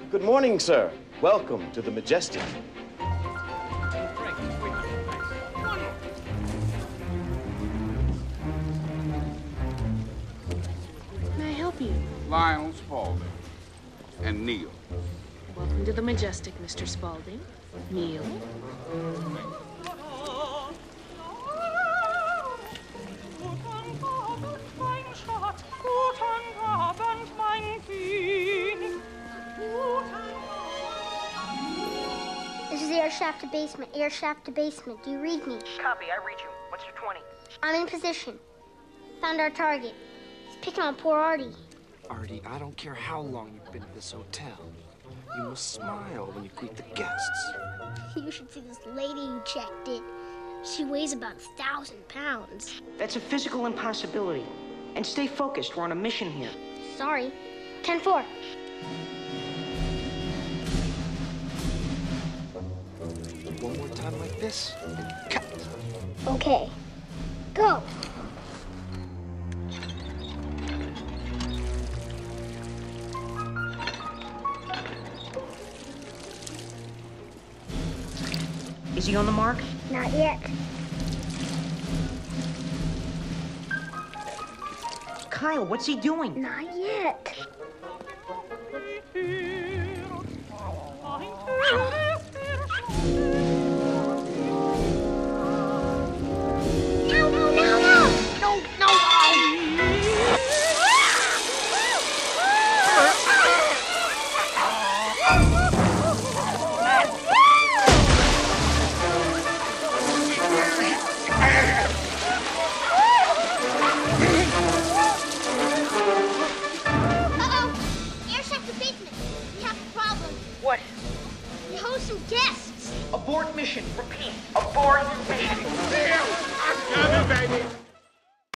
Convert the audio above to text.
Good morning, sir. Welcome to the Majestic. May I help you? Lionel Spaulding. And Neil. Welcome to the Majestic, Mr. Spaulding. Neil. This is air shaft to basement, air shaft to basement. Do you read me? Copy, I read you. What's your 20? I'm in position. Found our target. He's picking on poor Artie. Artie, I don't care how long you've been at this hotel. You must smile when you greet the guests. You should see this lady who checked in. She weighs about 1,000 pounds. That's a physical impossibility. And stay focused. We're on a mission here. Sorry. 10-4. One more time like this, and cut. Okay. Go. Is he on the mark? Not yet. Kyle, what's he doing? Not yet. What? We host some guests. Abort mission. Repeat. Abort mission.